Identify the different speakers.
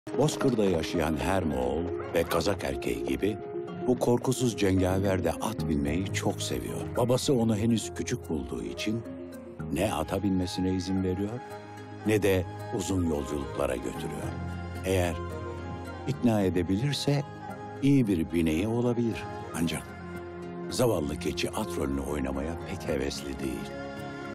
Speaker 1: Bozkır'da yaşayan her Moğol ve Kazak erkeği gibi bu korkusuz cengaver de at binmeyi çok seviyor. Babası onu henüz küçük bulduğu için ne ata binmesine izin veriyor ne de uzun yolculuklara götürüyor. Eğer ikna edebilirse iyi bir bineği olabilir. Ancak zavallı keçi at rolünü oynamaya pek hevesli değil.